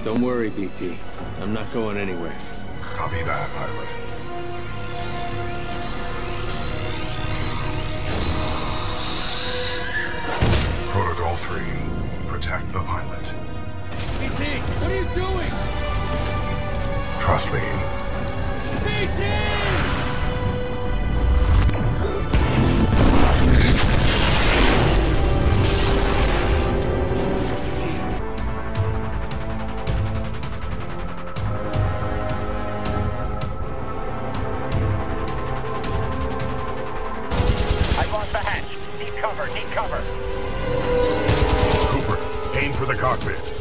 Don't worry, BT. I'm not going anywhere. Copy that, pilot. Protocol 3. Protect the pilot. BT, what are you doing? Trust me. BT! Need cover. Cooper, aim for the cockpit.